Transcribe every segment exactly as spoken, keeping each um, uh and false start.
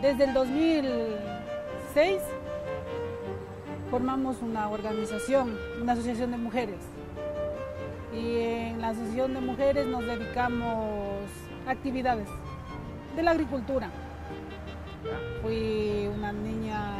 Desde el dos mil seis formamos una organización, una asociación de mujeres. Y en la asociación de mujeres nos dedicamos a actividades de la agricultura. Fui una niña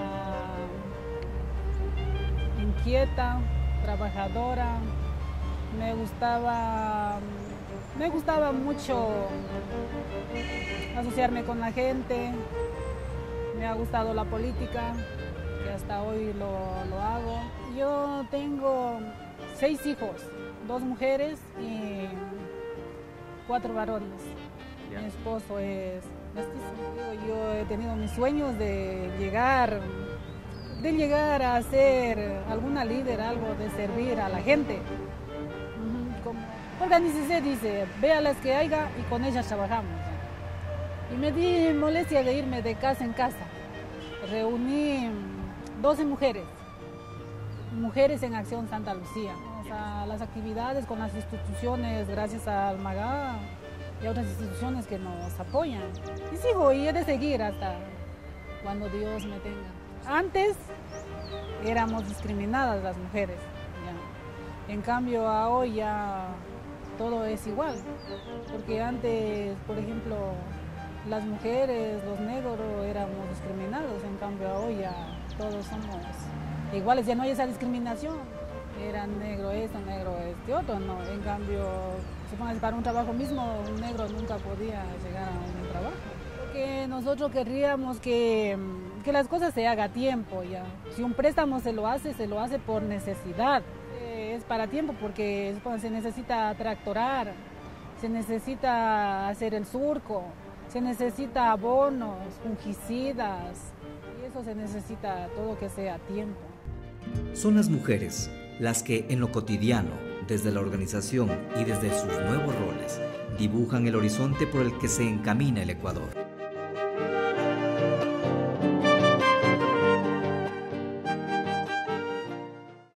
inquieta, trabajadora. Me gustaba, me gustaba mucho asociarme con la gente. Me ha gustado la política, que hasta hoy lo, lo hago. Yo tengo seis hijos, dos mujeres y cuatro varones. Mi esposo es mestizo. Yo he tenido mis sueños de llegar, de llegar a ser alguna líder, algo de servir a la gente. Como Organícese, dice, ve a las que haya y con ellas trabajamos. Y me di molestia de irme de casa en casa. Reuní doce mujeres, mujeres en Acción Santa Lucía. O sea, las actividades con las instituciones, gracias al MAGA y a otras instituciones que nos apoyan. Y sigo y he de seguir hasta cuando Dios me tenga. Antes éramos discriminadas las mujeres, ya. En cambio hoy ya todo es igual, porque antes, por ejemplo, las mujeres, los negros éramos discriminados, en cambio hoy ya todos somos iguales, ya no hay esa discriminación. Era negro esto, negro este otro, no. En cambio, supongo que para un trabajo mismo, un negro nunca podía llegar a un trabajo. Porque nosotros querríamos que, que las cosas se hagan a tiempo ya. Si un préstamo se lo hace, se lo hace por necesidad. Eh, es para tiempo porque supongo, se necesita tractorar, se necesita hacer el surco, se necesita abonos, fungicidas, y eso se necesita todo que sea a tiempo. Son las mujeres las que en lo cotidiano, desde la organización y desde sus nuevos roles, dibujan el horizonte por el que se encamina el Ecuador.